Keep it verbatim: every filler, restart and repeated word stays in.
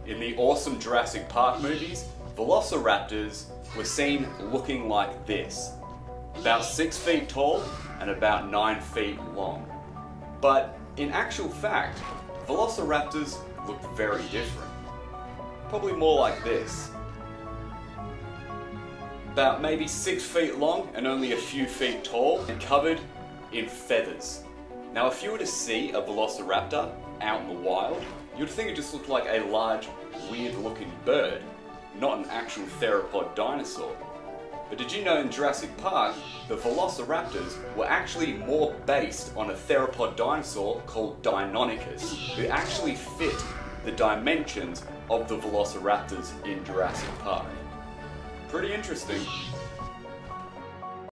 In the awesome Jurassic Park movies, Velociraptors were seen looking like this. About six feet tall and about nine feet long. But in actual fact, Velociraptors looked very different. Probably more like this. About maybe six feet long and only a few feet tall and covered in feathers. Now if you were to see a Velociraptor out in the wild, you'd think it just looked like a large, weird looking bird, not an actual theropod dinosaur. But did you know in Jurassic Park, the Velociraptors were actually more based on a theropod dinosaur called Deinonychus, who actually fit the dimensions of the Velociraptors in Jurassic Park. Pretty interesting.